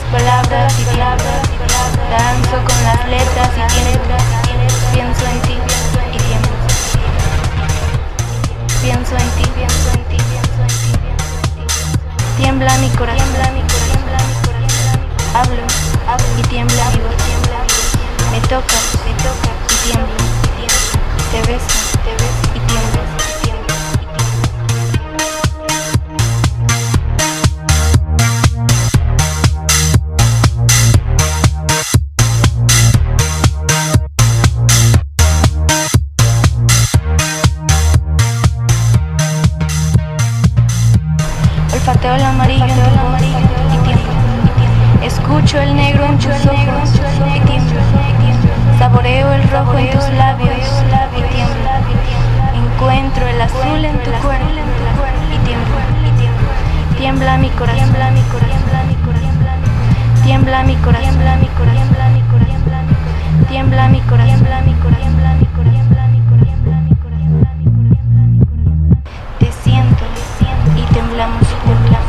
palabras y palabras, danzo con las letras y tiemblo, pienso en ti y tiemblo, pienso en ti, pienso en ti, pienso en ti, tiembla mi corazón, hablo y tiembla mi voz, me tocas y tiemblo, te beso y tiemblo. Olfateo el amarillo en tu voz y tiemblo. Escucho el negro en tus ojos y tiemblo. Saboreo el rojo en tus labios y tiemblo. Encuentro el azul en tu cuerpo y tiemblo. Tiembla mi corazón, tiembla mi corazón, tiembla mi corazón, tiembla mi corazón, te siento y temblamos juntos.